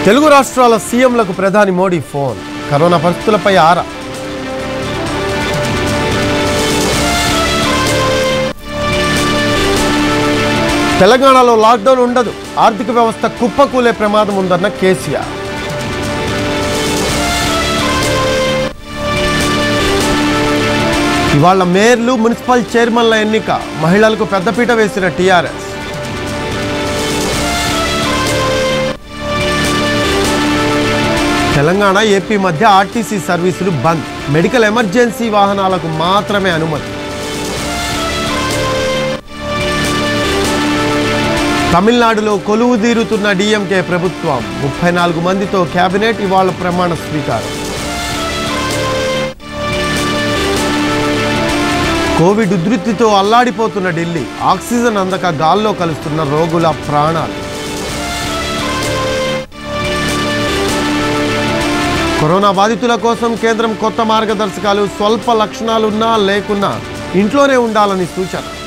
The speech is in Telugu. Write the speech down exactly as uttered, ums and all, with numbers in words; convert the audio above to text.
తెలుగు రాష్ట్రాల సీఎంలకు ప్రధాని మోడీ ఫోన్. కరోనా పరిస్థితులపై ఆరా. తెలంగాణలో లాక్డౌన్ ఉండదు, ఆర్థిక వ్యవస్థ కుప్పకూలే ప్రమాదం ఉందన్న కేసీఆర్. ఇవాళ మేయర్లు, మున్సిపల్ చైర్మన్ల ఎన్నిక, మహిళలకు పెద్దపీట వేసిన టీఆర్ఎస్. తెలంగాణ, ఏపీ మధ్య ఆర్టీసీ సర్వీసులు బంద్, మెడికల్ ఎమర్జెన్సీ వాహనాలకు మాత్రమే అనుమతి. తమిళనాడులో కొలువు తీరుతున్న డీఎంకే ప్రభుత్వం, ముప్పై నాలుగు మందితో కేబినెట్ ఇవాళ ప్రమాణ స్వీకారం. కోవిడ్ ఉధృతితో అల్లాడిపోతున్న ఢిల్లీ, ఆక్సిజన్ అందక గాల్లో కలుస్తున్న రోగుల ప్రాణాలు. కరోనా బాధితుల కోసం కేంద్రం కొత్త మార్గదర్శకాలు, స్వల్ప లక్షణాలున్నా లేకున్నా ఇంట్లోనే ఉండాలని సూచన.